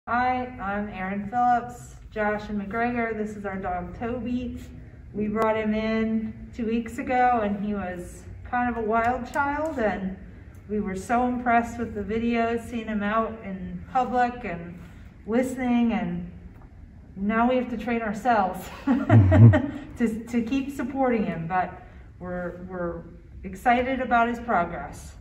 Hi, I'm Erin Phillips, Josh and McGregor. This is our dog Toby. We brought him in 2 weeks ago and he was kind of a wild child, and we were so impressed with the videos, seeing him out in public and listening, and now we have to train ourselves to keep supporting him, but we're excited about his progress.